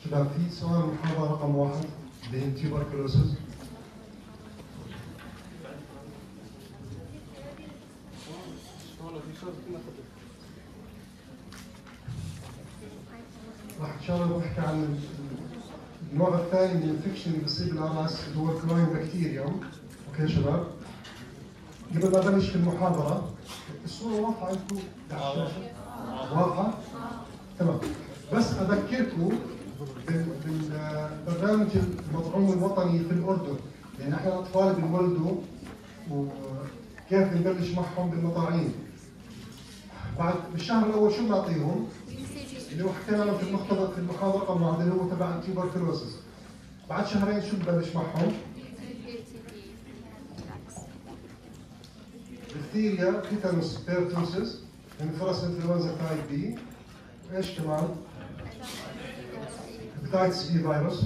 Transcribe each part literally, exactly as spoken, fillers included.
شباب في سؤال محاضرة رقم واحد بين تيوبركلوسز. راح ان شاء الله نحكي عن النوع الثاني من الانفكشن اللي بيصيب العرس اللي هو الكلاين بكتيريوم. اوكي شباب؟ قبل ما ابلش في المحاضرة، الصورة واضحة عندكم على الشاشة؟ واضحة؟ تمام. بس اذكركم بالبرنامج المطعوم الوطني في الاردن، لان احنا الاطفال بنولدوا وكيف بنبلش معهم بالمطاعيم. بعد بالشهر الاول شو بنعطيهم؟ اللي هو حكينا عنه في المختبر في المحاضره رقم واحد اللي هو تبع التيوبركلوسس. بعد شهرين شو ببلش معهم؟ ديفتيريا، تيتانوس، بيرتوسس، يعني فرس انفلونزا تايب بي، وايش كمان؟ هيباتايتس بي فيروس.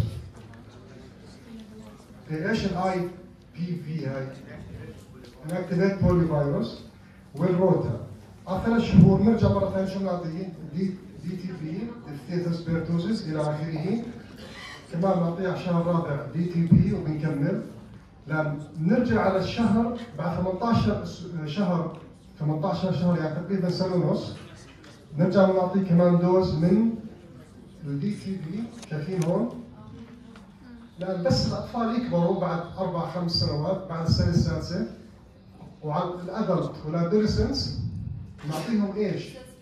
ايش الاي بي في هاي؟ انكتيفيت بولي فيروس والروتا. على ثلاث شهور نرجع مره ثانيه شو بنعطيه؟ دي دي تي بي، ديفتيتس بيرتوسس الى اخره. كمان بنعطيه على الشهر الرابع دي تي بي وبنكمل. لما نرجع على الشهر بعد ثمانية عشر شهر، ثمانية عشر شهر يعني تقريبا سنه ونص، نرجع بنعطيه كمان دوز من الدي تي بي. شايفين هون؟ لان بس الاطفال يكبروا بعد اربع خمس سنوات بعد السنه السادسه، وعلى الادلت والادوليسنس نعطيهم ايش؟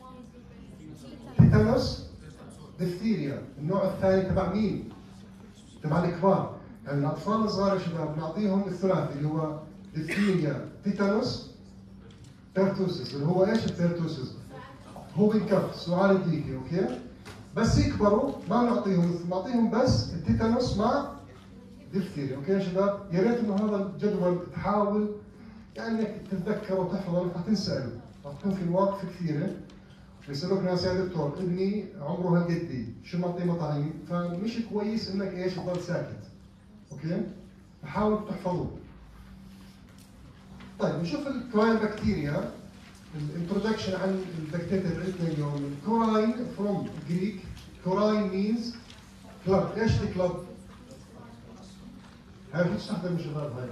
تيتانوس، ديفتيريا، النوع الثاني تبع مين؟ تبع الكبار. يعني الاطفال الصغار يا شباب نعطيهم الثلاثي اللي هو ديفتيريا، تيتانوس، بيرتوسس. اللي هو ايش البيرتوسس؟ هو بينكف سعال الديكي. اوكي؟ بس يكبروا ما نعطيهم، نعطيهم بس التيتانوس مع ديفتيريا. اوكي يا شباب؟ يا ريت انه هذا الجدول تحاول يعني انك تتذكر وتحفظه، لانك حتنسال، راح تكون في مواقف كثيره بيسالوك ناس يا دكتور ابني عمره هالقد شو معطيه مطاعيم، فمش كويس انك ايش تضل ساكت. اوكي؟ فحاولوا تحفظوه. طيب نشوف الكلاين بكتيريا. الانترودكشن عن البكتيريا تبعتنا اليوم. الكوراين فروم جريك، كوراين مينز كلب. ايش الكلب؟ هاي شو تستخدم الشباب هاي؟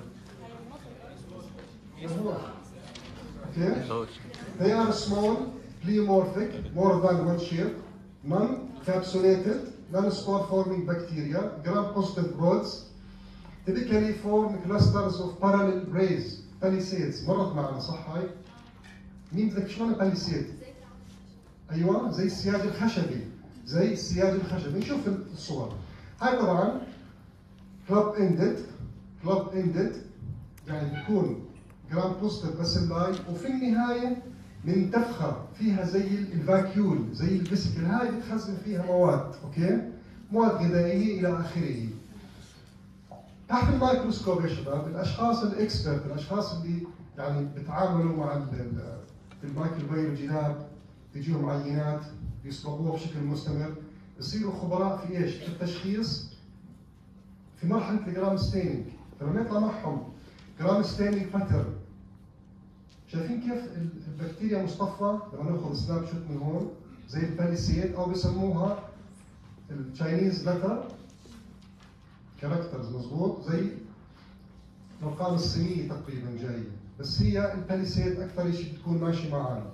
Okay. They are small, pleomorphic, more than one shape, non-capsulated, non-spore-forming bacteria, gram-positive rods, typically form clusters of parallel rays, palisades. مرت معنا صح هاي؟ مين بذكر شلون palisade؟ ايوه زي السياج الخشبي، زي السياج الخشبي. نشوف الصور. هاي طبعا club ended، club ended يعني بتكون جرام بوزيتيف بس اللاي، وفي النهايه منتفخه فيها زي الفاكيول، زي الفيسيكل. هاي بتخزن فيها مواد. اوكي؟ مواد غذائيه الى اخره. تحت الميكروسكوب يا شباب الاشخاص الاكسبرت، الاشخاص اللي يعني بتعاملوا مع الميكروبيولوجي لاب، بيجيهم عينات بيصبغوها بشكل مستمر، بصيروا خبراء في ايش؟ في التشخيص في مرحله الجرام ستيننج. فلما يطلع معهم جرام ستيننج باترن، شايفين كيف البكتيريا مصطفى لما ناخذ سناب شوت من هون زي الباليسيد، او بسموها التشاينيز لتر كاركترز. مضبوط؟ زي الارقام الصينيه تقريبا جايه، بس هي الباليسيد اكثر شيء بتكون ماشي معنا.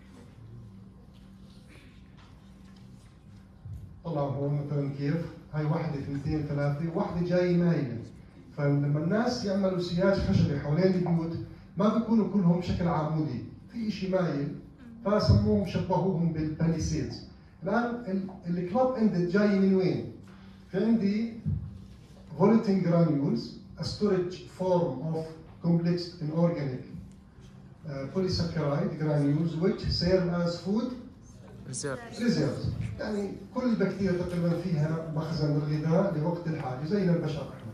طلعوا هون مثلا كيف هاي واحده اثنتين ثلاثه، وواحده جايه مايله. فلما الناس يعملوا سياج خشبي حوالين البيوت ما بيكونوا كلهم بشكل عمودي، في شيء مايل، فسموهم شبهوهم بالباليسيدز. الان الكلوب اندد جاي من وين؟ في عندي volatile granules, a storage form of complex inorganic uh, polysaccharide granules which serve as food reserves. يعني كل البكتيريا تقريبا فيها مخزن الغذاء لوقت الحاجه زينا البشر احنا.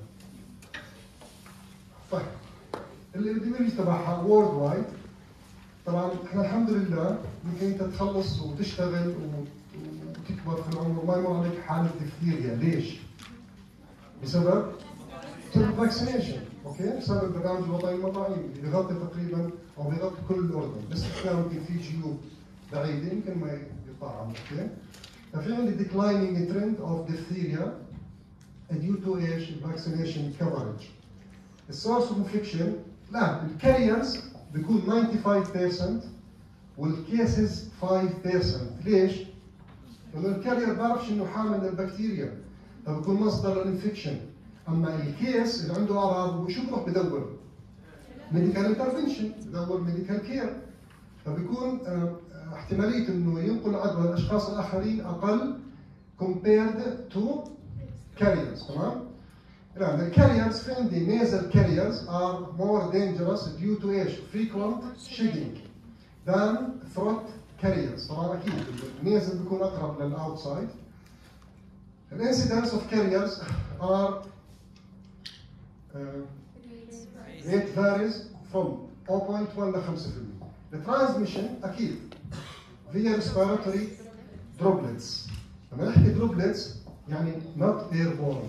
طيب الابيديميولوجي تبعها وورد وايد. طبعا احنا الحمد لله يمكن انت تخلص وتشتغل وتكبر في العمر وما يمر عليك حاله ديفتيريا. ليش؟ بسبب الفاكسينيشن. اوكي؟ بسبب البرنامج الوطني للمطاعيم اللي بيغطي تقريبا او بيغطي كل الاردن، بس احنا يمكن في جيوب بعيده يمكن ما يطعم. اوكي؟ ففي عندي declining trend of diphtheria due to ايش؟ vaccination coverage. السورس اوف انفكشن لا الكاريرز بيكون خمسة وتسعين بالمئة والكيسز خمسة بالمئة. ليش؟ لأنه الكارير بعرفش إنه حامل للبكتيريا فبكون مصدر للانفكشن. أما الكيس اللي عنده أعراض وشو بروح بدور؟ ميديكال انترفنشن، بدور ميديكال كير. فبيكون احتمالية إنه ينقل عدوى للأشخاص الآخرين أقل compared to carriers. تمام؟ Now, the carriers في عندي nasal carriers are more dangerous due to ايش؟ frequent shedding than throat carriers. طبعا اكيد النيزل بيكون اقرب للاوتسايد. The incidence of carriers are uh, it varies from zero point one ل خمسة بالمئة. The transmission اكيد via respiratory droplets. لما نحكي droplets يعني not airborne.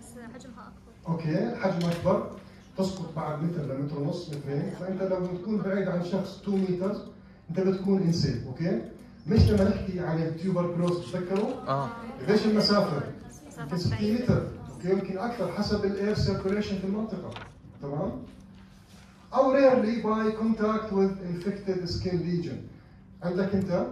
اوكي حجمها اكبر تسقط بعد متر لمتر ونص مترين. فانت لو بتكون بعيد عن شخص اثنين متر انت بتكون انسيف. اوكي مش لما نحكي عن التيوبركلوز تذكروا؟ اه قديش المسافه؟ يمكن ستين متر اوكي يمكن اكثر حسب الاير سيركوليشن في المنطقه. تمام؟ او rarely by contact with infected skin lesion. عندك انت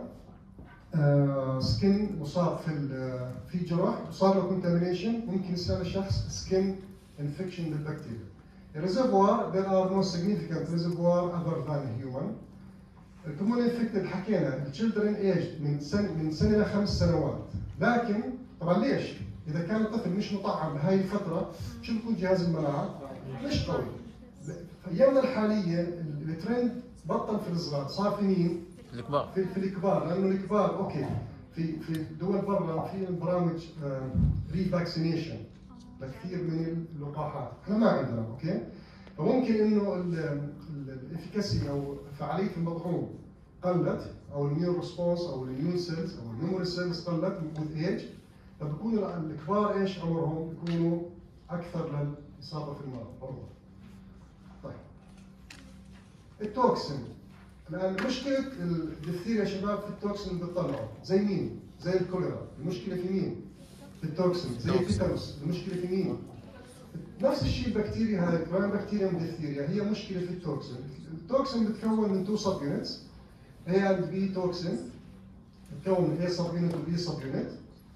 آه سكن مصاب في في جرح وصار له كونتامينيشن ممكن يصير الشخص سكن infection بالبكتيريا. الريزرفوار there are no significant reservoir other than human. الكومون انفكتد حكينا الشيلدرن ايج من سنه من سنه لخمس سنوات. لكن طبعا ليش؟ اذا كان الطفل مش مطعم بهاي الفتره شو بيكون جهاز المناعه؟ مش قوي. في ايامنا الحاليه الترند بطل في الصغار صار في مين؟ الكبار. في, في الكبار لانه الكبار اوكي في في دول برا في برامج ري فاكسينيشن لكثير من اللقاحات، احنا ما عندنا اوكي؟ فممكن انه الافكاسي او فعاليه المطعوم قلت او الميون ريسبونس او الميون سيلز او الميموري سيلز قلت with age. فبكون الكبار ايش عمرهم؟ بيكونوا اكثر للاصابه في المرض برضه. طيب التوكسين الان مشكله الدفتير يا شباب في التوكسين اللي بتطلعوا زي مين؟ زي الكوليرا. المشكله في مين؟ في التوكسين. زي التيتانوس المشكله في مين؟ نفس الشيء البكتيريا هاي كراين بكتيريا ديفتيريا هي مشكله في التوكسين. التوكسين بتكون من تو سب يونتس A and B توكسين. بتكون من A سب يونت و B سب يونت.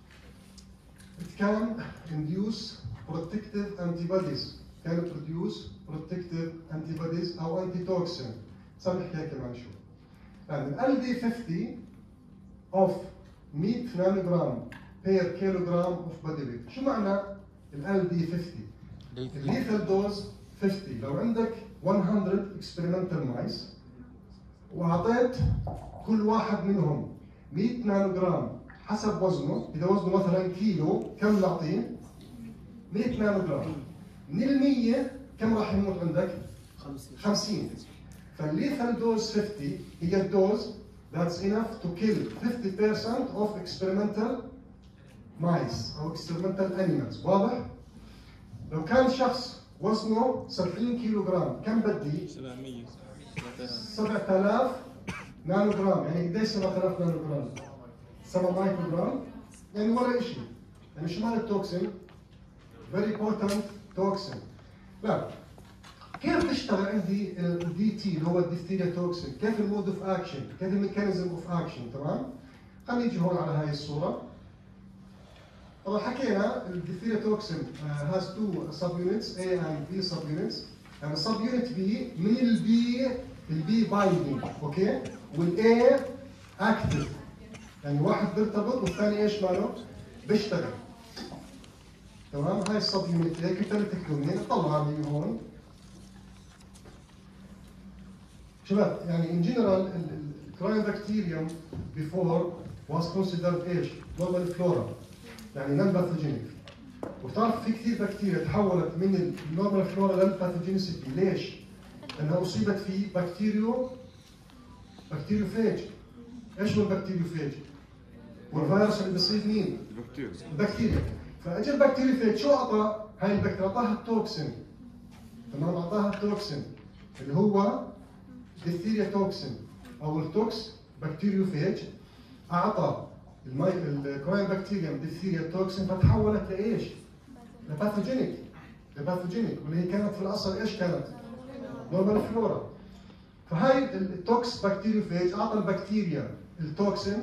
It can induce protective antibodies. can produce protective antibodies او anti toxin. سامح هيك كمان شو. And ال دي خمسين of مئة نانوغرام per kilogram of body weight. شو معنى ال دي خمسين؟ الليثال دوز خمسين. لو عندك مئة experimental mice واعطيت كل واحد منهم مئة نانوغرام حسب وزنه، اذا وزنه مثلا كيلو كم نعطيه؟ مئة نانوغرام. من ال مئة كم راح يموت عندك؟ خمسين. فالليثال دوز خمسين هي الدوز that's enough to kill fifty percent of experimental mice او experimental animals. واضح؟ لو كان شخص وزنه سبعين كيلو جرام كم بدي؟ سبعمية. سبعة آلاف نانو جرام. يعني قديش سبعة آلاف نانو جرام؟ سبعة مايكرو جرام يعني ولا شيء. يعني شو معنى التوكسين؟ very potent toxin. لا كيف بيشتغل عندي الدي تي اللي هو الديفتيريا توكسين؟ كيف المود اوف اكشن؟ كيف الميكانيزم اوف اكشن؟ تمام؟ خلينا نيجي هون على هاي الصوره. طبعا حكينا الديفتيريا توكسين has two subunits A and B subunits. يعني sub unit B من البي البي بايندينج اوكي؟ والاي اكتف. يعني واحد بيرتبط والثاني ايش ماله؟ بيشتغل. تمام؟ هاي السب يونت هيك ثلاث كلمين طلعها لي هون. شباب يعني in general الكراين بكتيريوم before was considered ايش؟ normal flora. يعني نون باثوجينيك. وبتعرف في كثير بكتيريا تحولت من النورمال فلورا للباثوجينيسيتي. ليش؟ لانها اصيبت في بكتيريو بكتيريوفاج. ايش هو البكتيريوفاج؟ والفيروس اللي بيصيب مين؟ البكتيريا. البكتيريا. فاجى البكتيريوفاج شو اعطى؟ هاي البكتيريا اعطاها التوكسين. تمام؟ اعطاها التوكسين اللي هو ديفتيريا توكسين او التوكس بكتيريوفاج. اعطى الكوين بكتيريا ديفتيريا توكسين فتحولت لايش؟ لباثوجينيك لباثوجينيك واللي هي كانت في الاصل ايش كانت؟ نورمال فلورا. فهاي التوكس بكتيريوفيج اعطى البكتيريا التوكسين،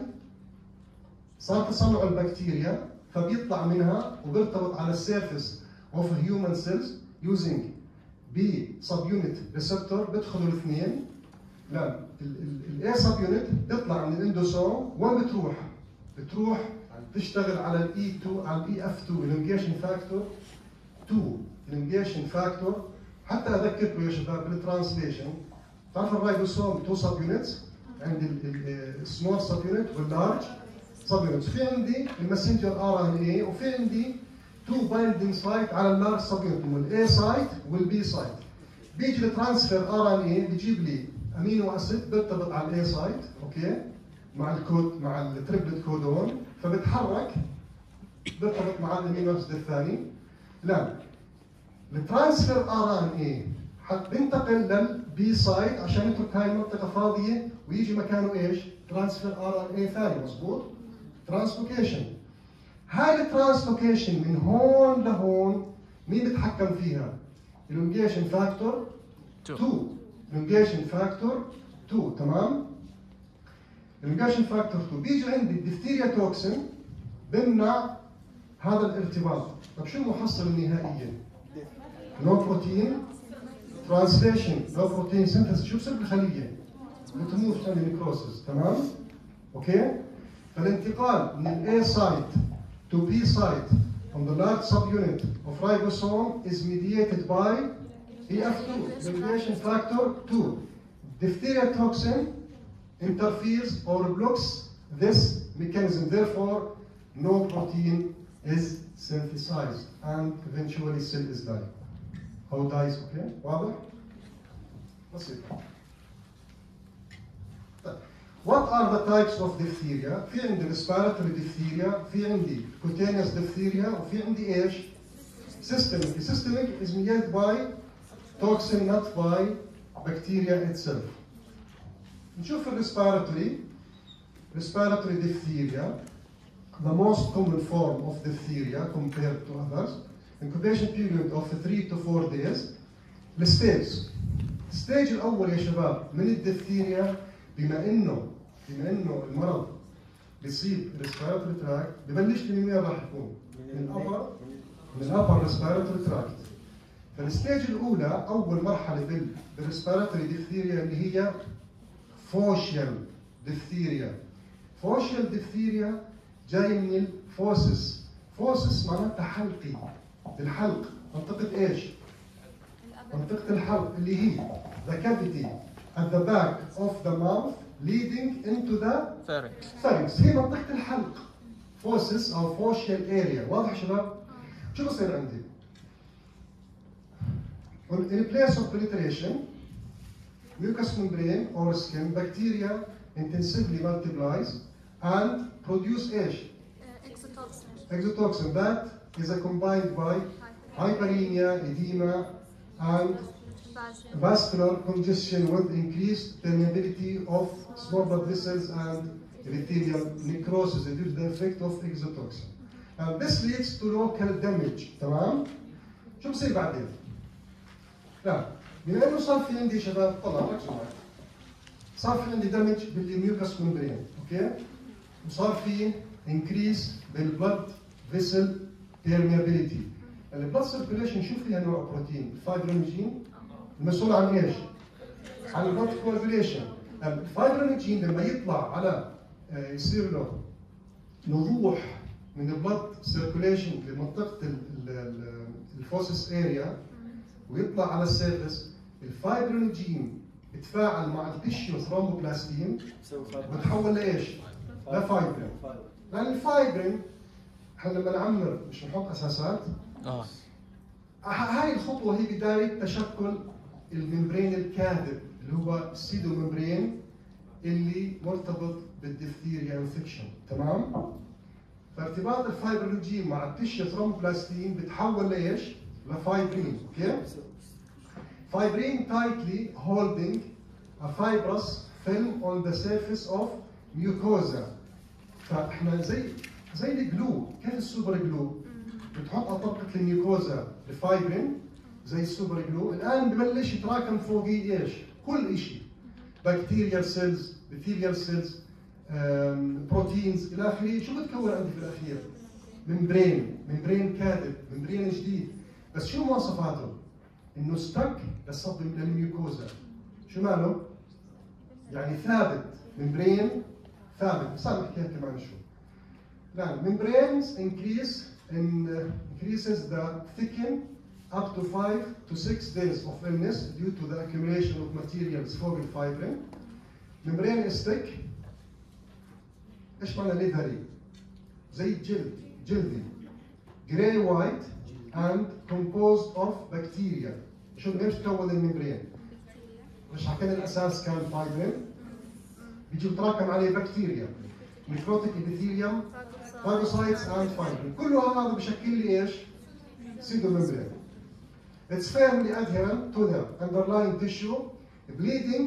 صار تصنع البكتيريا فبيطلع منها وبيرتبط على السيرفيس اوف هيومن سيلز يوزنج بي سب يونت ريسبتور، بيدخلوا الاثنين. لا الاي سب يونت بتطلع من الاندوسوم، وين بتروح؟ بتروح تشتغل على الاي اثنين على الاي اف اثنين الانجيشن فاكتور اثنين الانجيشن فاكتور. حتى اذكركم يا شباب بالترانسليشن، تعرف الرايبوسوم تو سب يونتس، عندي السمول سب يونت واللارج سب يونتس. في عندي الماسنجر ار ان اي، وفي عندي تو بايندينج سايت على اللارج سب يونت، والاي سايت والبي سايت. بيجي الترانسفير ار ان اي بيجيب لي امينو اسيد بيرتبط على الاي سايت، اوكي، مع الكود مع التريبلت كودون، فبتحرك بيرتبط مع الامينو اسيد الثاني. لا الترانسفير ار ان اي بينتقل للبي سايت عشان يترك هاي المنطقه فاضيه ويجي مكانه ايش؟ ترانسفير ار ان اي ثاني، مضبوط؟ ترانسلوكيشن. هاي الترانسلوكيشن من هون لهون مين بيتحكم فيها؟ الانجيشن فاكتور اثنين، الانجيشن فاكتور اثنين، تمام؟ الانجيشن فاكتور اثنين بيجي عندي الدفتيريا توكسين بمنع هذا الارتباط. طيب شو المحصله النهائيه؟ نو بروتين ترانسليشن، نو بروتين سينثيسيس. شو بصير بالخليه؟ بتموت تعمل نيكروسيس، تمام؟ اوكي؟ فالانتقال من الاي سايت to B site on the large subunit of ribosome is mediated by E F two, mediation factor two. Diphtheria toxin interferes or blocks this mechanism. Therefore, no protein is synthesized and eventually cell is dying. How dies? Okay? واضح؟ بسيط. What are the types of diphtheria? في عندي respiratory diphtheria، في عندي cutaneous diphtheria، وفي عندي ايش؟ systemic. Systemic is mediated by toxin not by bacteria itself. نشوف ال respiratory respiratory diphtheria, the most common form of diphtheria compared to others. Incubation period of three to four days. الستيج الستيج الأول يا شباب من الديphtheria، بما انه بما انه المرض بيصيب الريسبيراتوري تراكت، ببلش من وين راح يكون؟ من الابر من الابر ريسبيراتوري تراكت. فالستيج الاولى اول مرحله بالريسبيراتوري ديphtheria اللي هي فوشيال ديphtheria. فوشيال ديphtheria جاي من الفوسس، فوسس معناتها حلقي، الحلق، منطقه ايش؟ منطقه الحلق اللي هي the cavity at the back of the mouth leading into the pharynx. pharynx هي منطقة الحلق. فوسس أو فوشيال area. واضح شباب؟ شو بصير عندي؟ In place of penetration, mucous membrane or skin, bacteria intensively multiplies and produce ايش؟ exotoxin. exotoxin that is accompanied by hyperemia, edema, and vascular congestion with increased permeability of small blood vessels and epithelial necrosis due to the effect of exotoxin. And this leads to local damage. تمام؟ شو بصير بعدين؟ لا، بما انه صار في عندي شباب، طلع ركزوا معي. صار في عندي دمج بالميوكس ممبرين، اوكي؟ وصار في increase بالبلد فيسل permeability. البلد سيركيوليشن شو فيها نوع بروتين؟ الفايبرينوجين المسؤول عن ايش؟ عن البلد كوagulation. الفايبرينوجين لما يطلع على يصير له نضوح من البلد سيركيوليشن لمنطقه الفوسس اريا ويطلع على السيرفس، الفايبرينوجين بتفاعل مع التيشيو ثرومبوبلاستين وبتحول لايش؟ لفايبرين. لان الفايبرين احنا لما نعمر مش نحط اساسات؟ اه هاي الخطوه هي بدايه تشكل الممبرين الكاذب اللي هو السيدو ممبرين اللي مرتبط بالديphtheria انفكشن، تمام؟ فارتباط الفايبرينوجين مع التيشيو ثرومبوبلاستين بتحول لايش؟ لفايبرين، اوكي؟ Fibrin tightly holding a fibrous film on the surface of mucosa. فاحنا زي زي الجلو، كيف السوبر جلو؟ بتحط على طبقه الميوكوزا الفايبرين زي السوبر جلو، الان ببلش يتراكم فوقيه ايش؟ كل شيء، بكتيريال سيلز، بكتيريال سيلز، بروتينز الى اخره. شو بتكون عندي في الاخير؟ ممبرين، ممبرين كاذب، ممبرين جديد. بس شو مواصفاته؟ انه ستك للصب للميوكوزا. شو ماله؟ يعني ثابت، ممبرين ثابت. بس انا بحكيها كمان شو. Now, membranes increase in uh, increases the thicken up to five to six days of illness due to the accumulation of materials فوق الفايبرين. membrane is thick. ايش معنى ليذري؟ زي الجلد، جلدي. gray white and composed of bacteria. شو ليش تكون الممبرين؟ مش حكينا الاساس كان فايبرين؟ بيجي يتراكم عليه بكتيريا، نيكروتيك ابيثيليوم، phagocytes and fibrin. كله هذا بشكل لي ايش؟ pseudo membrane. It's firmly adherent to the underlying tissue. Bleeding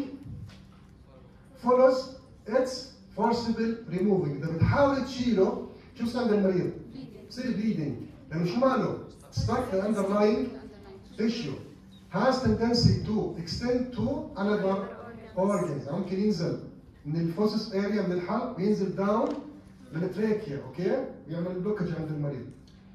follows its forcible removing. إذا بتحاول تشيله شو بصير عند المريض؟ بصير bleeding. لأنه شو ماله؟ stuck the underlying tissue. Has tendency to extend to another organs. ممكن ينزل من الفوسس اريا من الحلق وينزل داون للتراكيا، اوكي؟ بيعمل بلوكج عند المريض.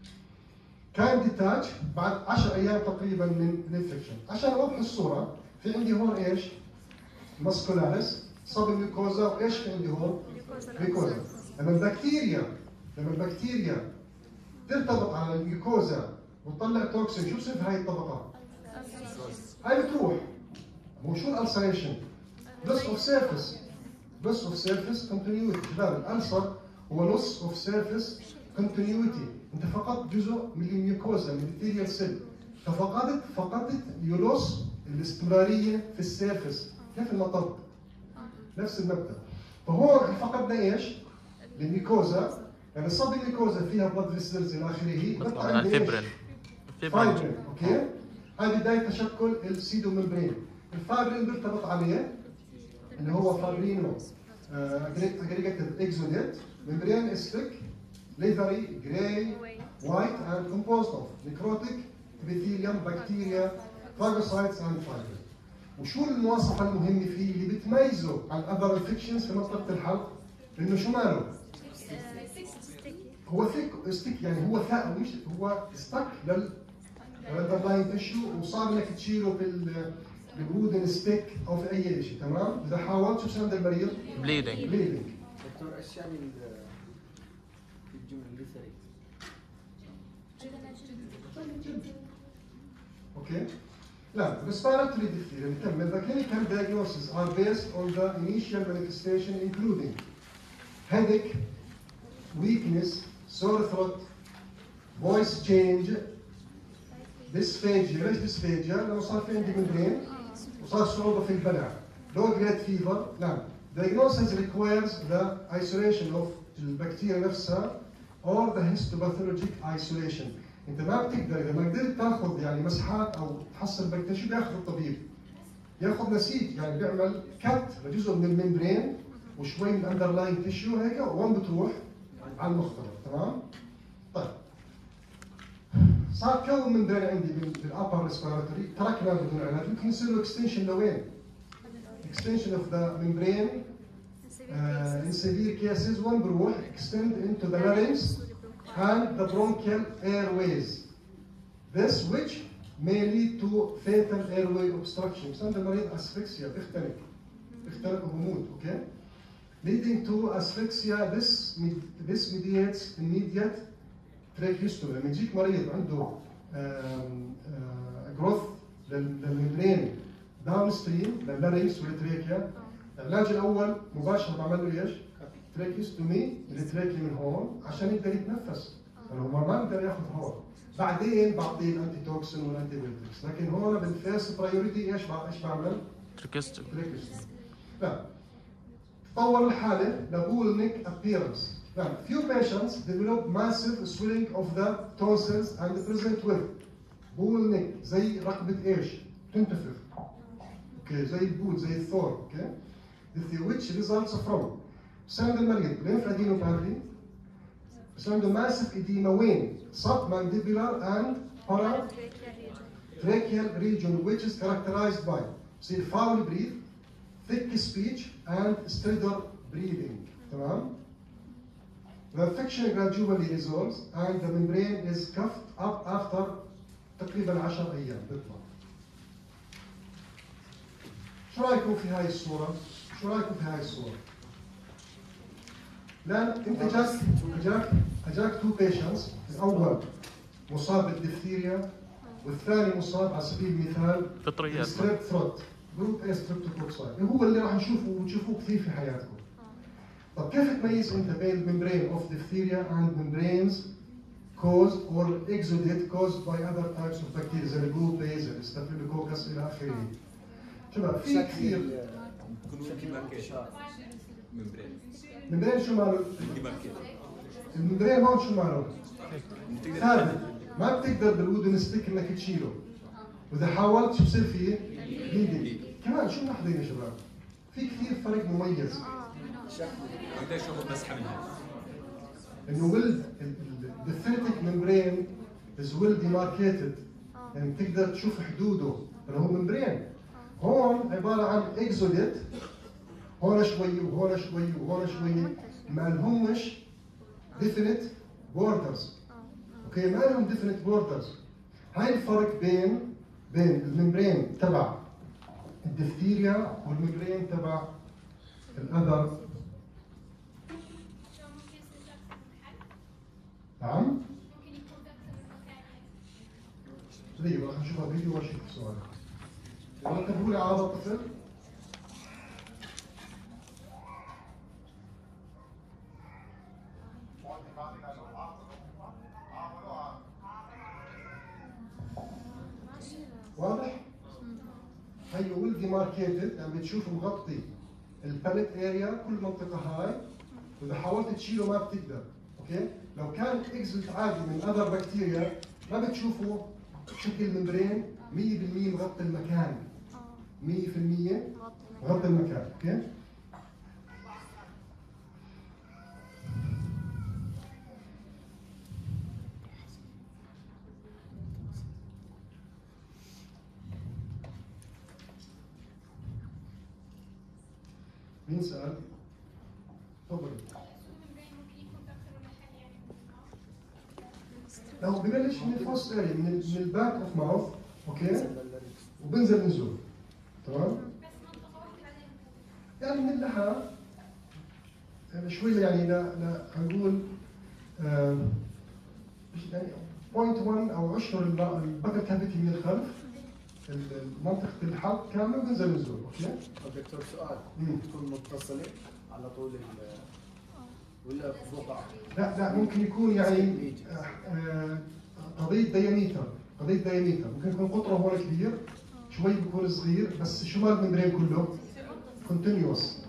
كان ديتاتش بعد عشر ايام تقريبا من الانفكشن. عشان اوضح الصوره، في عندي هون ايش؟ ماسكولاريس، صب الميوكوزا، وايش في عندي هون؟ ميوكوزا. لما البكتيريا لما البكتيريا ترتبط على الميوكوزا وتطلع توكسين، شو بصير في هاي الطبقه؟ هاي بتروح. هو شو الالسريشن؟ loss of surface. loss of surface continuity. شباب الالسر هو loss of surface continuity. انت فقدت جزء من الميوكوزا من الابيثيليال سيل، ففقدت فقدت يلوس الاستمراريه في السيرفس. كيف المطب؟ نفس المبدا. فهون فقدنا ايش؟ الميوكوزا، يعني صب الميوكوزا فيها بلاد فيسلز الى اخره، بطلع عندي الفيبرين. فايبرين، اوكي؟ هاي بدايه تشكل السيدو ممبرين. الفايبرين بيرتبط عليه اللي هو فابرينو aggregated exudate. membrane is thick, leathery, grey, white and composed of necrotic epithelium, bacteria, phagocytes and fibrin. وشو المواصفة المهمة فيه اللي بتميزه عن other infections في منطقة الحلق؟ إنه شو ماله؟ هو thick stick، يعني هو ثاء، مش هو stuck لل underlying tissue، وصار انك تشيله بال بالوودن ستيك او في اي شيء، تمام؟ اذا حاولت شو بصير عند المريض؟ بليدنج. بليدنج. دكتور ايش يعني في الجمله الليثري؟ اوكي؟ لا، respiratory diphtheria نكمل. The clinical diagnoses are based on the initial manifestation including headache, weakness, sore throat, voice change, dysphagia. ليش dysphagia؟ لأنه صار في عندي ممبرين وصار صعوبة في البلع. low grade fever. نعم. Diagnosis requires the isolation of البكتيريا نفسها or the histopathologic isolation. أنت ما بتقدر إذا ما قدرت تاخذ يعني مسحات أو تحصل البكتيريا، شو بياخذ الطبيب؟ بياخذ نسيج، يعني بيعمل كت لجزء من الممبرين وشوي من الاندرلاين تيشو هيك، وين بتروح؟ على المختبر، تمام؟ طيب. صار كون من ذلك عندي بالابر ريسبيراتوري، تركنا بدون علاج، يمكن يصير له اكستنشن لوين؟ اكستنشن اوف ذا ممبرين in severe cases وين بروح؟ extend into the larynx and the bronchial airways. This which may lead to fatal airway obstruction. بس عند المريض اسفكسيا بيختنق بيختنق وبموت، اوكي؟ leading to asphyxia. This this mediates immediate tracheostomy. لما يجيك مريض عنده جروث للممبرين داون ستريم لللارينكس والتراكيا، العلاج الاول مباشره بعمل له ايش؟ تراكيوستومي للتراكيا من هون عشان يقدر يتنفس، لانه هو ما بيقدر ياخذ هواء. بعدين بعطيه الانتي توكسين والانتي بيوتكس، لكن هون بالفيرست برايورتي ايش ايش بعمل؟ تراكيوستومي. تراكيوستومي. لا. تطور الحاله لبولنيك ابيرنس. نعم. Few patients develop massive swelling of the tonsils and present with بولنيك زي رقبة ايش؟ تنتفخ. اوكي زي البول زي الثور، اوكي؟ which results from بس عند المريض لينف ادينوباثي، بس عنده ماسف اديما وين؟ sub mandibular and para tracheal region which is characterized by see foul breath, thick speech and stridor breathing. تمام؟ The infection gradually resolves and the membrane is cuffed up after تقريبا عشر ايام بيطلع. شو رايكم في هاي الصورة؟ شو رايكم في هاي الصورة؟ لأن أنت جاك أجاك أجاك تو بيشنتس، الأول مصاب بالدفتيريا والثاني مصاب على سبيل المثال فطريات ستريب ثروت جروب اي ستريبتوكوكساي اللي هو اللي راح نشوفه وتشوفوه كثير في حياتكم. طب كيف تميز أنت بين الممبرين اوف diphtheria and membranes caused or exudate caused by other types of bacteria زي الجروب اي زي الستافيلوكوكس إلى آخره؟ شباب في كثير ممبرين الممبرين شو ماله؟ الممبرين هون شو ماله؟ ثابت ما بتقدر بالودن ستيك انك تشيله واذا حاولت شو بصير فيه؟ بينقل كمان شو ملاحظين يا شباب؟ في كثير فرق مميز قديش ياخذ مسحه منها؟ انه ويل الديفينيتيك ممبرين از ويل ديماركيتد يعني بتقدر تشوف حدوده اللي هو ممبرين. هون عباره عن اكزوديت هون شوي وهون شوي وهون شوي ما لهمش definite borders. اوكي ما لهم definite borders. هاي الفرق بين بين الممبرين تبع الدفتيريا والممبرين تبع الاذر. نعم؟ دقيقة راح نشوفها فيديو واشوف السؤال. انتبهوا لي على هذا الطفل. واضح؟ هي ويل ديماركيتد يعني بتشوف مغطي الباليت اريا كل منطقة هاي واذا حاولت تشيله ما بتقدر، اوكي؟ لو كان اكزلت عادي من اذر بكتيريا ما بتشوفوا شكل ممبرين مية بالمية مغطي المكان. مية بالمية مغطي المكان، اوكي؟ مين سأل؟ تفضل. لو ببلش من الفوست اريا من من الباك اوف ماوث، اوكي؟ وبنزل نزول. تمام؟ يعني من اللحى شوي يعني لا لا نقول آه يعني بوينت واحد او عشر البكر كافيتي من الخلف منطقة الحلق كاملة وبنزل نزول، اوكي؟ طب دكتور سؤال تكون متصلة على طول ال ولا بقع؟ لا لا ممكن يكون يعني آه قضية دياميتر، قضية دياميتر، ممكن يكون قطره هون كبير، شوي بيكون صغير، بس شو مال الممبرين كله؟ كونتينيوس.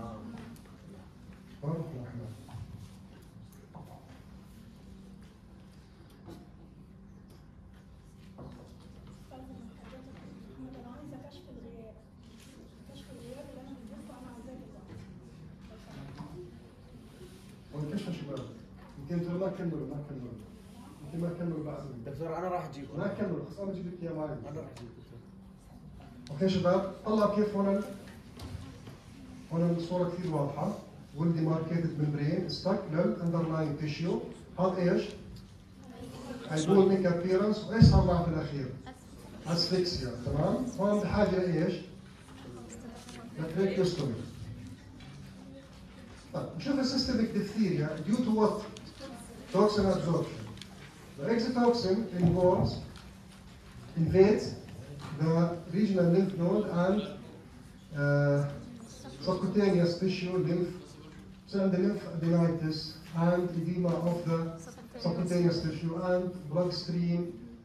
كيف شباب؟ يمكن ترى ما كملوا ما كملوا يمكن ما كملوا بعد. دكتور انا راح اجيب ما كملوا خلاص انا بجيب لك اياه معي. انا راح اجيب دكتور. اوكي شباب طلعوا كيف هون هون الصورة كثير واضحة. ويل ديماركيتد ممبرين ستك للاندرلاين تيشيو. هذا ايش؟ هيبولميك ابيرنس وايش صار معه في الاخير؟ اسفكسيا. تمام؟ هون بحاجة لايش؟ لتريكيوستومي. طيب نشوف السيستميك diphtheria due to what? Toxin absorption. The exotoxin involves invades the regional lymph node and uh, subcutaneous tissue lymph, so the lymphadenitis and edema of the subcutaneous tissue and bloodstream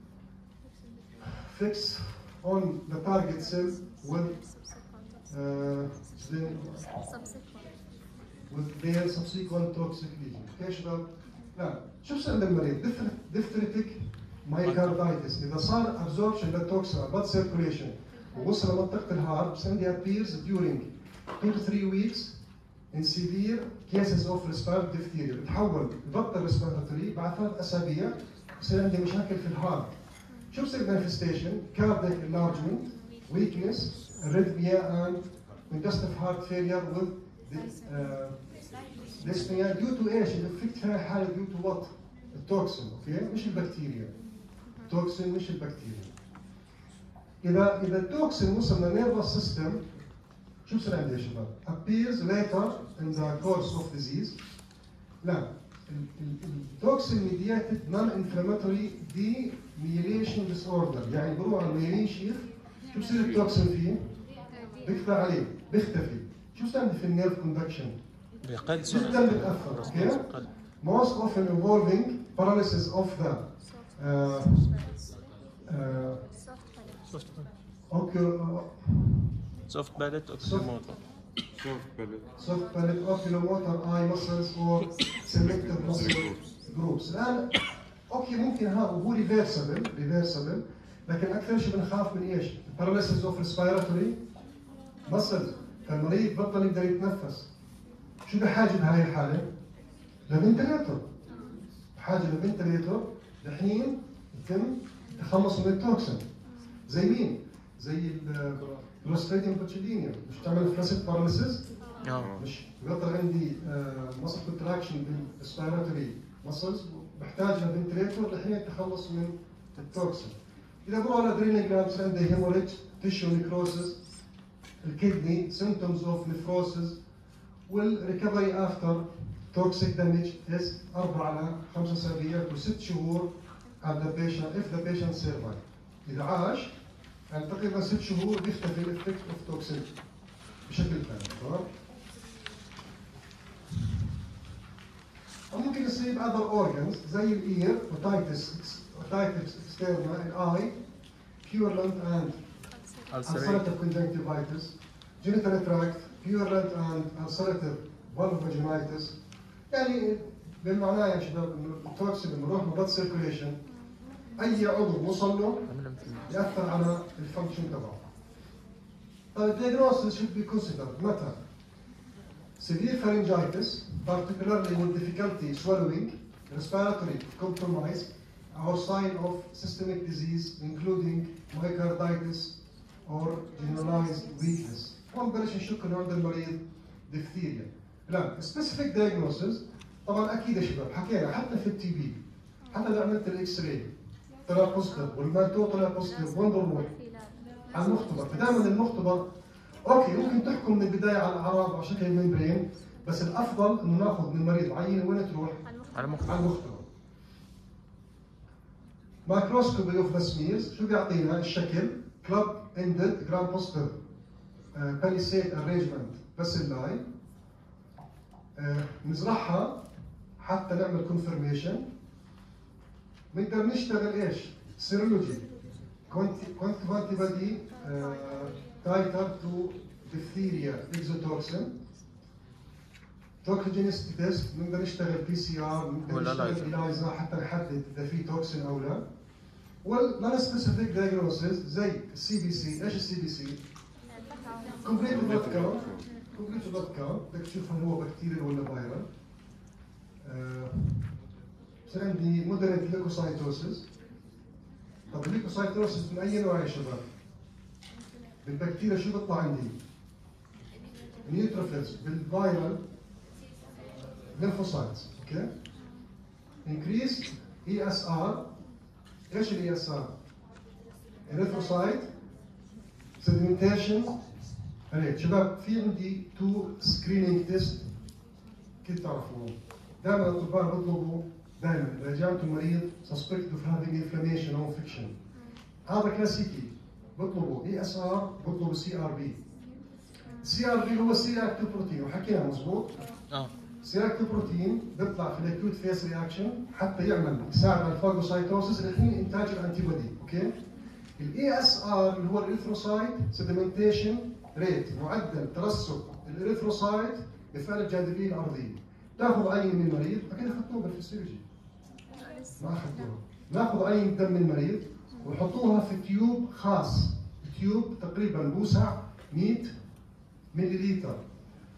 fix on the target cell with uh, the with their subsequent toxic lesion. اوكي شباب؟ لا شو بصير عند المريض؟ diphtheritic myocarditis اذا صار absorption للتوكسين blood circulation ووصل لمنطقة الهارت بس عندي appears during two to three weeks in severe cases of respiratory diphtheria بتحول ببطل respiratory بعد ثلاث اسابيع بصير عندي مشاكل في الهارت. شو بصير manifestation؟ cardiac enlargement, weakness, arrhythmia and congestive heart failure with uh, dyspnea due to ايش؟ الافكت في حاله due to what؟ التوكسين، اوكي؟ مش البكتيريا. التوكسين مش البكتيريا. اذا اذا التوكسين وصل للنيرفس سيستم شو بصير عندي يا شباب؟ appears later in the course of disease. لا التوكسين mediated non-inflammatory demyelation disorder يعني بروح على الميلين شيخ شو بصير التوكسين فيه؟ بيقطع عليه، بيختفي. شو بصير عندي في النيرف كوندكشن؟ بيقل جدا بتاثر، اوكي؟ most often involving paralysis of the uh, uh, ocular سوفت باليت اوكسيموتر soft palate oculomotor eye muscles or selective muscle groups. الآن أوكي ممكن ها هو reversible reversible لكن أكثر شيء بنخاف من إيش؟ paralysis of respiratory muscles. فالمريض بطل يقدر يتنفس. شو بحاجة بهاي الحالة؟ لفنتليتور. بحاجة لفنتليتور لحين يتم التخلص من التوكسين. زي مين؟ زي الكلوستريديوم بوتشيدينيوم مش تعمل فلاسيد باراليسيس؟ مش بيطلع عندي ماسل كونتراكشن بالريسبيراتوري ماسلز بحتاج لفنتليتور لحين التخلص من التوكسين. اذا بروح على ادرينال جلاندز عندي هيموريج، تيشو نيكروسيس، الكدني، symptoms of nephrosis والريكفري افتر toxic damage is أربعة على خمسة أسابيع وست شهور at the patient if the patient survive. إذا عاش يعني تقريبا ست شهور بيختفي الافكت اوف توكسين بشكل كامل، تمام؟ ممكن يصيب other organs زي الاير، اوتايتس اوتايتس اكسترنا، الاي، purulent and ulcerative conjunctivitis, genital tract, purulent and ulcerative vulvovaginitis. يعني بالمعنى يا شباب انه التوكسين لما يروح من blood circulation اي عضو وصل له ياثر على الفانكشن تبعه. طيب diagnosis should be considered متى؟ severe pharyngitis, particularly with difficulty swallowing, respiratory compromise, or sign of systemic disease including myocarditis or generalized weakness. هون بلش نشك انه عند المريض diphtheria. لا specific diagnosis طبعا اكيد يا شباب حكينا حتى في التي بي حتى لو عملت الاكس راي طلع بوزيتيف والمانتو طلع بوزيتيف وين بنروح؟ على المختبر. فدائما المختبر اوكي ممكن تحكم من البدايه على الاعراض على شكل الممبرين بس الافضل انه ناخذ من المريض عينه وين تروح؟ على المختبر. على المختبر. مايكروسكوبي اوف ذا سميرز شو بيعطينا الشكل؟ كلب اندد جرام بوزيتيف باليسيد ارينجمنت باسيلاي نزرعها حتى نعمل كونفرميشن. بنقدر نشتغل ايش؟ سيرولوجي كوانتيتي بادي تايتر تو ديفثيريا اكزوتوكسين توكسيجينيستي تيست بنقدر نشتغل بي سي ار بنقدر نشتغل الايزا حتى نحدد اذا في توكسين او لا. والنون سبيسيفيك دايجنوسيس زي السي بي سي. ايش السي بي سي؟ كومبليت بلاد كاونت كومبليت بلاد كاونت بدك تشوف هل هو بكتيريا ولا فيرال. بصير عندي مودريت ليكوسايتوسيس. طب الليكوسايتوسيس من اي نوع يا شباب؟ بالبكتيريا شو بيطلع عندي؟ نيوتروفيلز بالفيرال ليمفوسايتس، اوكي؟ increased اي اس ار. ايش الاي اس ار؟ اريثروسايت سيدمنتيشن ريت. شباب في عندي تو سكرينينج تيست كيف تعرفوهم؟ دائما الاطباء بيطلبوا دائما اذا جاءتوا مريض suspected of having inflammation or infection هذا كلاسيكي بيطلبوا اي اس ار بيطلبوا سي ار بي. السي ار بي هو سي اكتيف بروتين وحكينا مضبوط؟ اه سي اكتيف بروتين بيطلع في الاكيوت فيس رياكشن حتى يعمل يساعد على الفاجوسايتوسيس لحين انتاج الانتي بودي، اوكي؟ الاي اس ار اللي هو الاريثروسايت سيدمنتيشن ريت معدل ترسب الاريثروسايت بفعل الجاذبيه الارضيه. تاخذ عين من المريض اكيد اخذتوها بالفسيولوجي ما اخذتوها. ناخذ عين دم من المريض ونحطوها في تيوب خاص، تيوب تقريبا بوسع مئة ملليلتر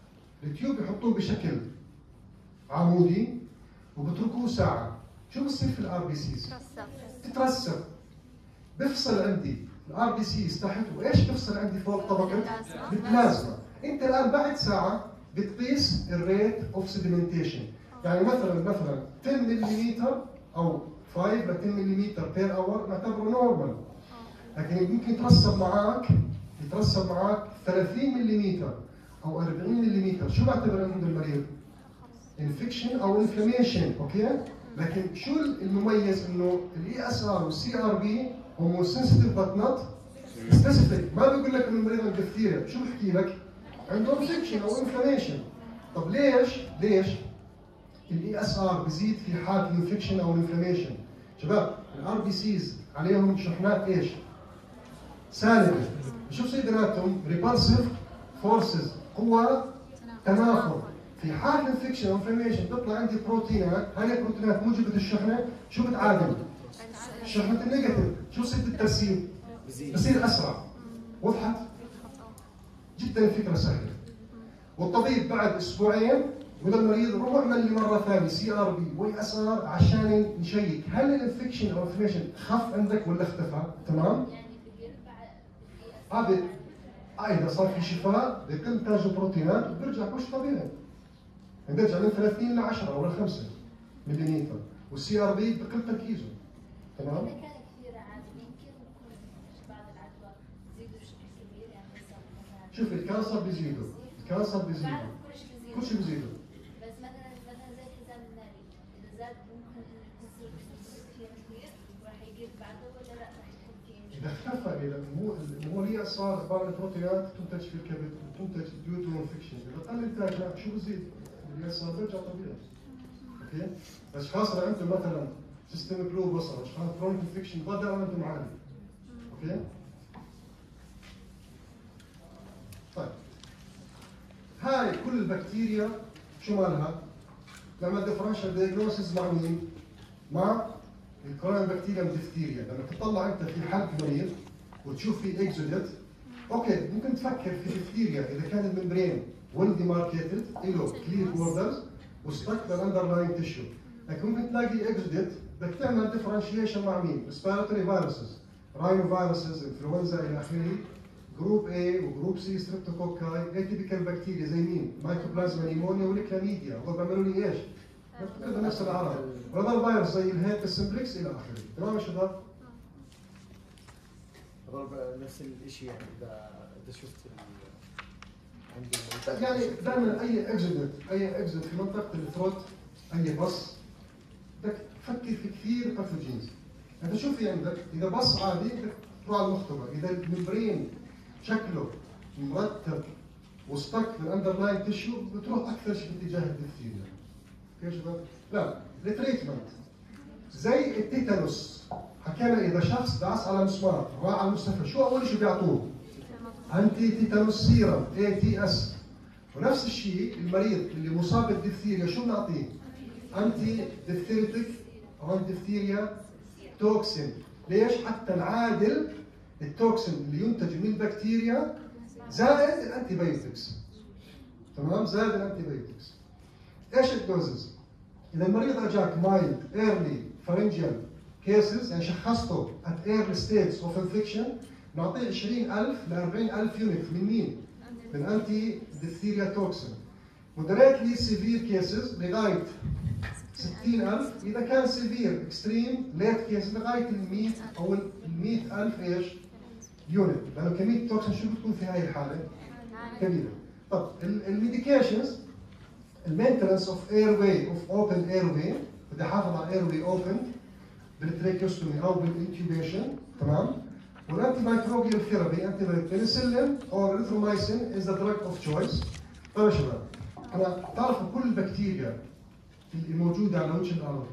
التيوب بيحطوه بشكل عمودي وبتركوه ساعه، شو بصير في الار بي سيز؟ تترسب. بفصل عندي الار بي سيز تحت، وايش بفصل عندي فوق طبقه؟ البلازما. انت الان بعد ساعه بتقيس الريت اوف سيدمنتيشن، يعني مثلا مثلا عشرة ملم او خمسة ل عشرة ملم بير اور نعتبره نورمال، لكن يمكن يترسب معك يترسب معك ثلاثين ملم او أربعين ملم، شو بعتبر عند المريض؟ انفكشن او انفلاميشن، اوكي؟ لكن شو المميز انه الاي اس ار والسي ار بي هم سنسيتيف بات نوت سبيسيفيك، ما بيقول لك انه المريض عنده ديفتيريا، شو بحكي لك؟ عنده انفكشن او انفلاميشن. طب ليش؟ ليش؟ الاي اس ار بزيد في حاله الانفكشن او الانفلاميشن. شباب الار بي سيز عليهم شحنات ايش؟ سالبه. شو بصير بيناتهم؟ ريبالسيف فورسز، قوه تنافر. في حال الانفكشن او انفلاميشن بيطلع عندي بروتينات، هاي البروتينات موجبه الشحنه شو بتعادل؟ شحنه النيجاتيف، شو بصير بالترسيب؟ بصير اسرع. وضحت؟ جدا الفكره سهله. والطبيب بعد اسبوعين ولا المريض روح اعمل لي مره ثانيه سي ار بي واي اس ار عشان نشيك هل الانفكشن او الانفلاميشن خف عندك ولا اختفى، تمام؟ هذا آه اذا صار في شفاء بيتم انتاج البروتينات وبيرجع كل شيء طبيعي. بيرجع من ثلاثين ل عشرة او ل خمسة ملم، والسي ار بي بقل تركيزه، تمام؟ شوف الكانسر بيزيدوا، الكانسر بيزيدوا، كل شيء بيزيدوا. بس مثلا مثلا زي الحزام الناري، اذا زاد ممكن يصير كثير وراح يجيب بعده ولا لا راح يكون في اذا اختفى، اذا مو مو هي صار عباره عن بروتينات تنتج في الكبد وتنتج ديو تو انفكشن، اذا قل انتاجها شو بزيد؟ اللي صار بيرجع طبيعي. اوكي؟ الاشخاص اللي عندهم مثلا سيستميك لوبس او اشخاص كرونيك انفكشن بقدر عندهم عالي. اوكي؟ طيب هاي كل البكتيريا شو مالها؟ نعمل ديفرنشال دايجنوسيس مع مين؟ مع الكورونال بكتيريا ديفتيريا. لما تطلع انت في حلق مريض وتشوف في اكزوديت، اوكي ممكن تفكر في ديفتيريا اذا كان الممبرين ويل ديماركيتد له كلير بوردرز وستك بالاندرلاين تيشو، لكن ممكن تلاقي اكزوديت بدك تعمل ديفرنشيشن مع مين؟ ريسبيراتوري فيروسز، راينو فيروسز، انفلونزا الى اخره، جروب A وجروب C ستريبتوكوكاي، اتيبيكال بكتيريا زي مين؟ مايكوبلازما نيمونيا والكلاميديا، هو بيعملوا لي ايش؟ كلها نفس الاعراض، وهذا فيروس زي الهيربس سمبلكس الى اخره، تمام يا شباب؟ نفس الشيء يعني اذا اذا شفت يعني دائما اي اكزودنت اي اكزودنت في منطقه الثروت، اي بص بدك تفكر في كثير باثوجينز. انت شو في عندك؟ اذا بص عادي بدك تروح على المختبر، اذا الممبرين شكله مرتب وستك في الاندرلاين تيشو بتروح اكثر شيء باتجاه الديفتيريا. كيف يا شباب؟ لا، التريتمنت زي التيتانوس، حكينا اذا شخص دعس على مسمار راح على المستشفى شو اول شيء بيعطوه؟ انتي تيتانوس سيرم اي تي اس. ونفس الشيء المريض اللي مصاب بالديفتيريا شو بنعطيه؟ انتي ديفتيريتك او ديفتيريا توكسين. ليش؟ حتى نعادل التوكسين اللي ينتج من البكتيريا زائد الانتي بايوتكس. تمام؟ زائد الانتي بايوتكس. ايش الدوزز؟ اذا المريض اجاك مايلد ايرلي فارنجيال كيسز، يعني شخصته ات ايرلي ستيجز اوف انفكشن، نعطيه عشرين ألف ل أربعين ألف يونت من مين؟ من انتي ديفتيريا توكسين. مودريتلي سيفير كيسز لغايه ستين ألف، اذا كان سيفير اكستريم ليت كيس لغايه ال مئة او ال مئة ألف ايش؟ يونت، لانه كميه التوكسين شو بتكون في هاي الحاله؟ كبيره. طب الميديكيشنز، المينتنس اوف اير واي اوف اوبن اير واي، بدي احافظ على اير واي اوبن بالتريكيوستومي او بالانتيوبيشن، تمام؟ والانتي مايكروبيال ثيرابي، انتي بنسلين او اريثرومايسين از ذا دراج اوف تشويس. طيب يا شباب، انا بتعرفوا كل البكتيريا اللي موجوده على وجه الارض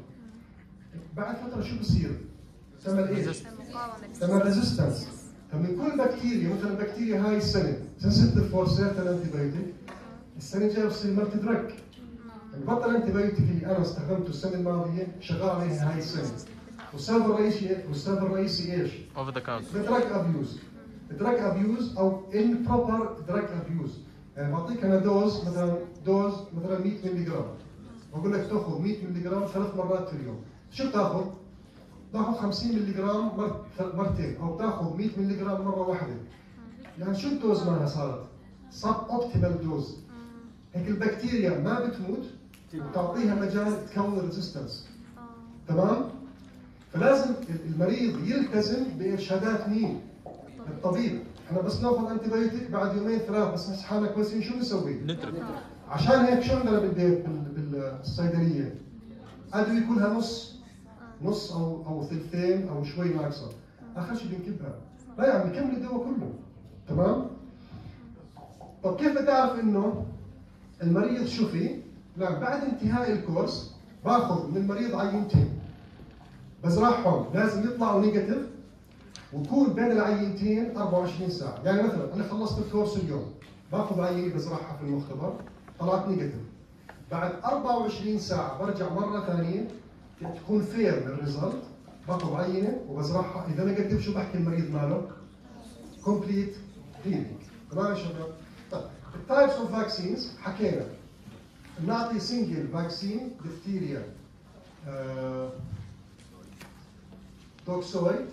بعد فتره شو بصير؟ تعمل ايش؟ تعمل ريزيستنس. فمن كل بكتيريا، مثلا البكتيريا هاي السنه سنسيتيف فور سيرتن انتي بايوتيك، السنه الجايه بصير مالتي دراج. البطل الانتي بايوتيك اللي انا استخدمته السنه الماضيه شغال عليها هاي السنه. والسبب الرئيسي والسبب الرئيسي ايش؟ اوفر ذا كاونتر. دراج ابيوز. دراج ابيوز او improper دراج ابيوز. يعني بعطيك انا دوز مثلا دوز مثلا مية مللي جرام، بقول لك تاخذ مية مللي جرام ثلاث مرات في اليوم، شو بتاخذ؟ بتاخذ خمسين مللي جرام مرتين او بتاخذ مية مللي جرام مره واحده. يعني شو الدوز مالها صارت؟ سب اوبتيمال دوز. هيك البكتيريا ما بتموت وتعطيها مجال تكون ريزيستنس. تمام؟ فلازم المريض يلتزم بارشادات مين؟ الطبيب. احنا بس ناخذ انتي بايوتيك بعد يومين ثلاث بس نحس حالنا كويسين، شو بنسوي؟ نترك. عشان هيك شو عندنا بالبيت بالصيدليه؟ ادويه كلها نص نص او او ثلثين او شوي ناقصه، اخر شيء بنكبها. لا يا عمي كمل الدواء كله. تمام؟ طب كيف بتعرف انه المريض شو فيه؟ لا، بعد انتهاء الكورس باخذ من المريض عينتين بزرعهم، لازم يطلعوا نيجاتيف ويكون بين العينتين أربعة وعشرين ساعة. يعني مثلا انا خلصت الكورس اليوم باخذ عينه بزرعها في المختبر طلعت نيجاتيف، بعد أربعة وعشرين ساعة برجع مرة ثانية تكون فير الريزلت، باخذ عينه وبزرعها، اذا نيجاتيف شو بحكي المريض ماله؟ كومبليت هيلينج. تمام يا شباب؟ طيب التايبس اوف فاكسينز حكينا، بنعطي سنجل فاكسين ديفتيريا آه، توكسويد.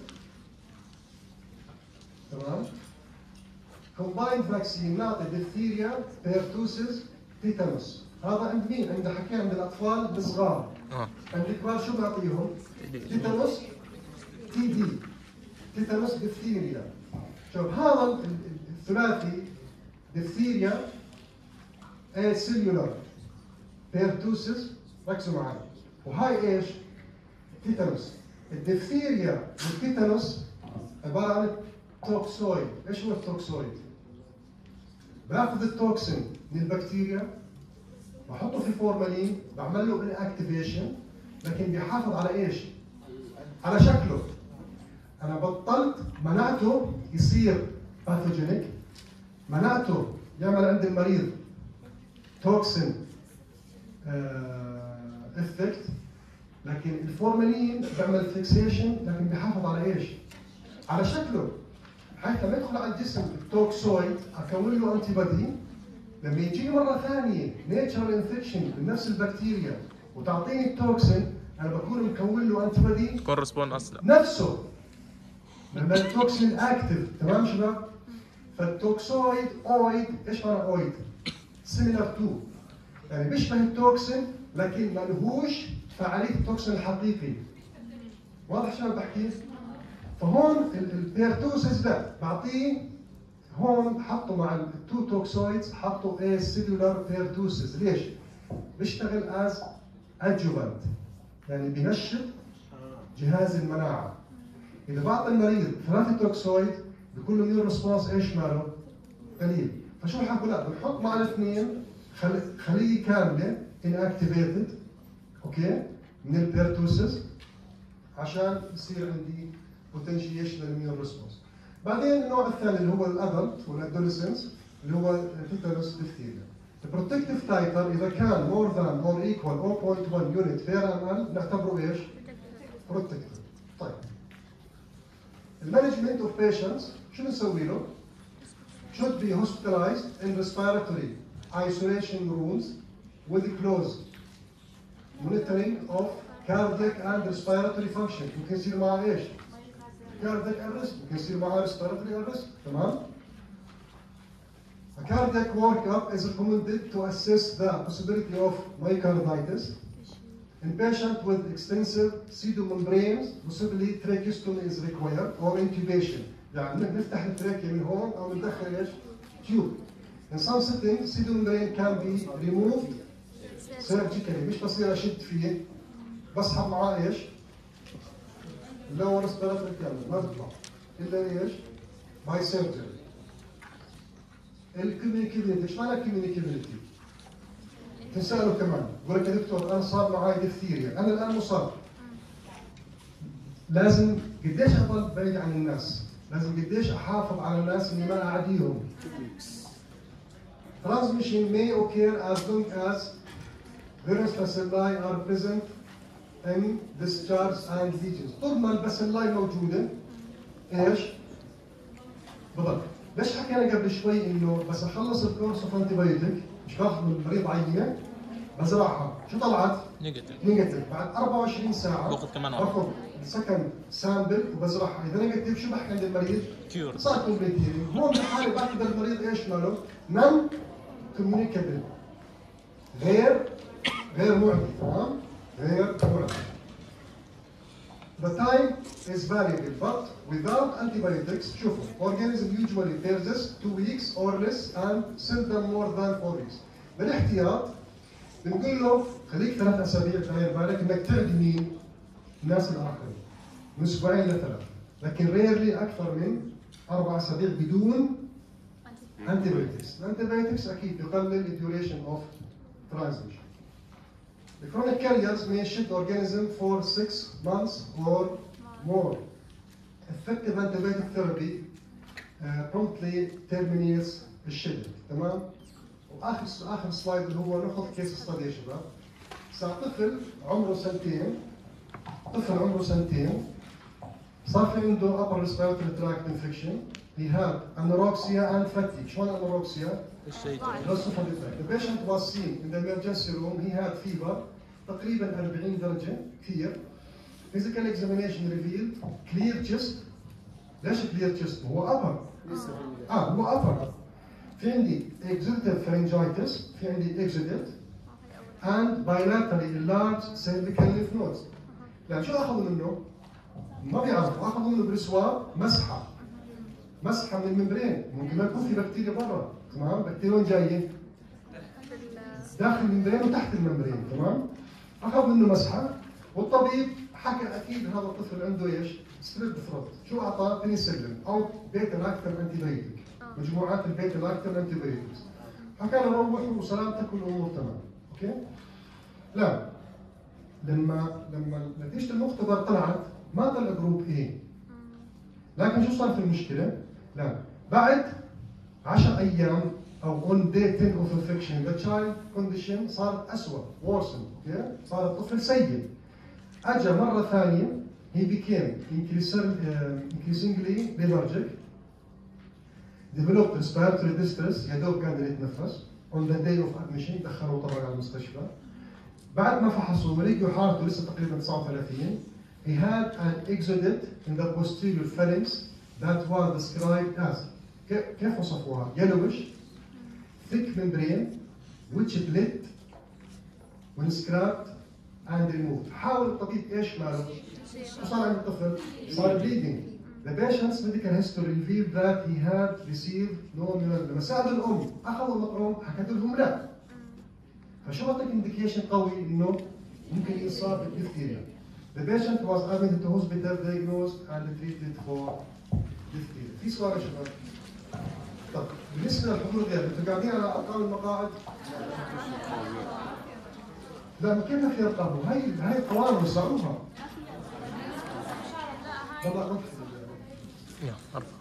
تمام؟ كومبايند فاكسين نعطي ديفتيريا بيرتوسز تيتانوس. هذا عند مين؟ عند حكي عند الاطفال الصغار. اه عند الكبار شو بنعطيهم؟ تيتانوس تي دي، تيتانوس ديفتيريا. شوف هذا الثلاثي ديفتيريا اي سيلولار بيرتوسز، ركزوا معي، وهاي ايش؟ تيتانوس. الديفتيريا والتيتانوس عباره عن توكسويد. ايش هو التوكسويد؟ باخذ التوكسين من البكتيريا بحطه في فورمالين بعمل له انكتيفيشن، لكن بيحافظ على ايش؟ على شكله. انا بطلت منعته يصير باثوجينيك، منعته يعمل عند المريض توكسين افكت، لكن الفورمالين بيعمل فيكسيشن لكن بيحافظ على ايش؟ على شكله. حتى ما يدخل على الجسم التوكسويد اكون له انتي بادي، لما يجيني مره ثانيه نيتشرال انفكشن من نفس البكتيريا وتعطيني التوكسين انا بكون مكون له انتي بادي كورسبون اصلا نفسه لما التوكسين اكتف. تمام شباب؟ فالتوكسويد اويد، ايش معنى اويد؟ سيميلر تو، يعني بيشبه التوكسين لكن ما لهوش فعاليه التوكسين الحقيقي. واضح شباب بحكي؟ فهون البيرتوسز لا، بعطيه هون حطوا مع التو توكسويدز حطوا ايه سيلولار بيرتوسز. ليش؟ بيشتغل از ادجوفنت، يعني بينشط جهاز المناعه. اذا بعطي المريض ثلاثه توكسويد بيكون له ميون ريسبونس ايش ماله؟ قليل. فشو حكوا؟ لا بنحط مع الاثنين خليه كامله انكتيفيتد، اوكي، من البيرتوسز عشان يصير عندي بوتنشيشن للميون ريسبونس. بعدين النوع الثاني اللي هو الادلت والادوليسنس اللي هو تيتانوس ديفتيريا. البروتكتيف تايتر اذا كان مور ذان اور ايكوال صفر فاصلة واحد يونت بير ام ال نعتبره ايش؟ بروتكتيف. طيب المانجمنت اوف بيشنتس شو بنسوي له؟ should be hospitalized in respiratory isolation rooms with close monitoring of cardiac and respiratory function. ممكن يصير معاه ايش؟ cardiac arrest، ممكن يصير معاه respiratory arrest. تمام؟ A cardiac workup is recommended to assess the possibility of myocarditis in patient with extensive pseudomembranes, possibly tracheostomy is required or intubation. يعني نفتح التراكية من هون أو ندخل إيش؟ تيوب. In some settings, pseudomembrane can be removed surgically، مش بصير أشد فيه، بسحب معاه إيش؟ lower respiratory canal ما بيطلع إلا إيش؟ by surgery. الكوميونيكابيلتي، إيش معنى الكوميونيكابيلتي؟ تسأله كمان، بقول لك يا دكتور أنا صار معي ديفتيريا، أنا الآن مصاب. لازم قديش أضل بعيد عن الناس؟ لازم قديش احافظ على الناس اني ما اعديهم. Transmission may occur as long as virus bacilli are present in discharge and lesions. طول ما الباسيلاي موجوده ايش؟ بضل. ليش حكينا قبل شوي انه بس اخلص الكورس اوف انتي بايوتيك مش باخذ من المريض عينه بزرعها، شو طلعت؟ نيجاتيف. نيجاتيف. بعد أربعة وعشرين ساعة باخذ كمان واحد. باخذ سكند سامبل وبزرعها، اذا نيجاتيف شو بحكي عند المريض؟ كيور. صار كومبليت هيلينج. هون بالحالة بعتبر المريض ايش ماله؟ نون كوميونيكابل، غير غير معدي، تمام؟ غير معدي. The time is variable, but without antibiotics, شوفوا, organism usually persists two weeks or less and seldom more than four weeks. بالاحتياط بنقول له خليك ثلاث اسابيع داير بالك انك تعدي مين؟ الناس الاخرين. من اسبوعين لثلاث، لكن rarely اكثر من اربع اسابيع بدون antibiotics. الانتيبيوتكس اكيد بيقلل الديوريشن اوف ترانزميشن. The chronic carriers may shed organism for six months or more. Effective antibiotic therapy uh, promptly terminates الشد، تمام؟ واخر اخر سلايد اللي هو ناخذ كيس ستادي يا شباب. صار طفل عمره سنتين، طفل عمره سنتين صار في عنده upper respiratory tract infection. He had anorexia and fatigue. شو معنى anorexia؟ الشيء The patient was seen in the emergency room. He had fever تقريبا أربعين درجة كثير. Physical examination revealed clear chest. ليش clear chest؟ هو upper. اه هو upper. في عندي exudative pharyngitis، في عندي exudate and bilaterally large cervical lymph nodes. يعني شو اخذوا منه؟ ما بيعرفوا، اخذوا منه بالسواب مسحة. مسحة من الممبرين، ممكن ما يكون في بكتيريا برا، تمام؟ بكتيريا وين جاية؟ داخل الممبرين وتحت الممبرين، تمام؟ اخذ منه مسحه والطبيب حكى اكيد هذا الطفل عنده ايش؟ ستريب ثروت، شو اعطاه؟ بنسلين او بيتا لاكتم انتي بايوتيك، مجموعات البيتا لاكتم انتي بايوتكس. حكى له روح وسلامتك والامور تمام، اوكي؟ لا لما لما نتيجه المختبر طلعت ما طلع جروب اي. لكن شو صار في المشكله؟ لا بعد عشر ايام او on day ten of infection the child condition صارت أسوأ worsened، okay؟ صار الطفل سيء. اجى مره ثانيه he became increasingly lethargic, developed respiratory distress، يا دوب قادر يتنفس. on the day of admission دخلوه طبعا على المستشفى. بعد ما فحصوا ولقوا حالته لسه تقريبا تسعة وثلاثين. he had an exudate in the posterior pharynx that was described as كيف وصفوها؟ yellowish thick membrane which bled when scrubbed and removed. حاول الطبيب ايش ماله؟ شو صار عند الطفل؟ صار bleeding. The patient's medical history revealed that he had received no immunosuppressant. لما سألوا الأم أخذوا المطعوم حكت لهم لا. فشو بعطيك indication قوي إنه ممكن يصاب بالديفتيريا. The patient was admitted to hospital, diagnosed and treated for diphtheria. في سؤال يا شباب؟ طب بالنسبه للحضور غير انتوا قاعدين على ارقام المقاعد؟ لا ما كنا في ارقام، هاي هاي القوانين وسعوها. والله يلا أربعة.